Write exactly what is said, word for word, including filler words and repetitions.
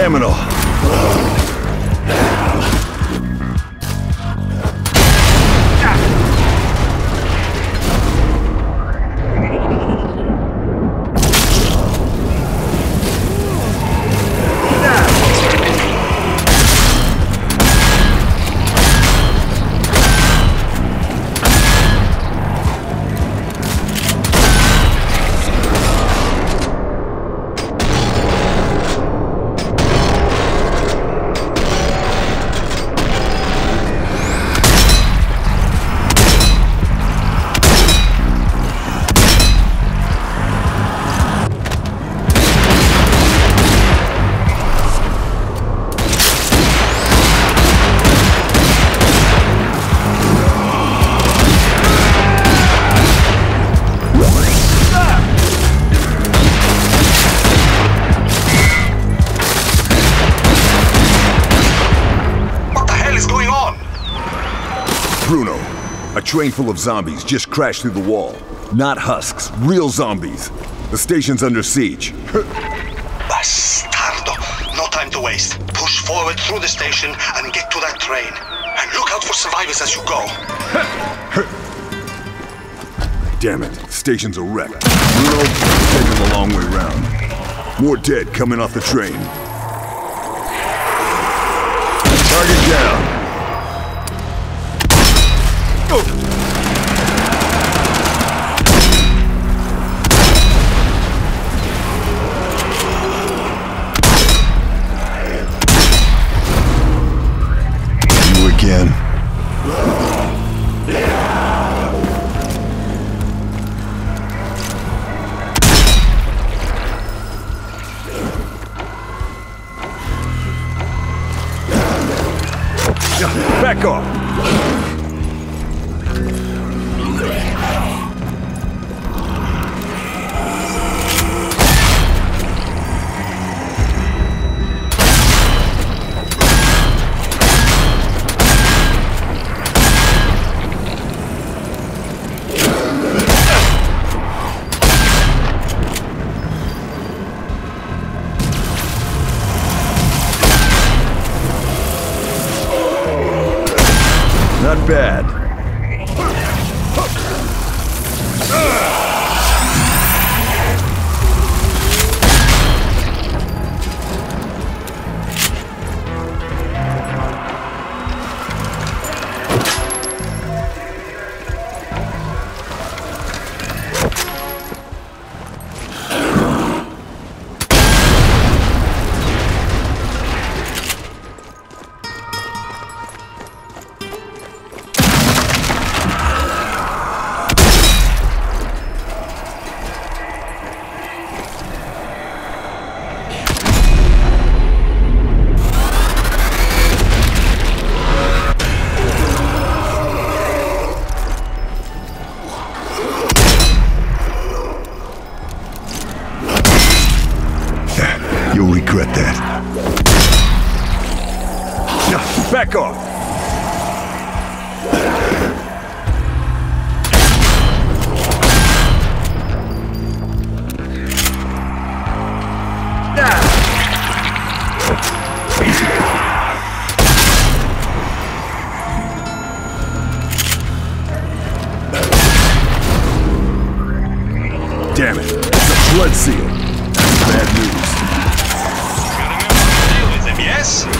Seminole. Bruno, a train full of zombies just crashed through the wall. Not husks, real zombies. The station's under siege. Bastardo! No time to waste. Push forward through the station and get to that train. And look out for survivors as you go. Damn it, the station's a wreck. Bruno, taking the long way round. More dead coming off the train. Target down. Oh. You again. Back off. Not bad. You'll regret that. Now, back off! Damn it, it's a blood seal. Bad news. Yes?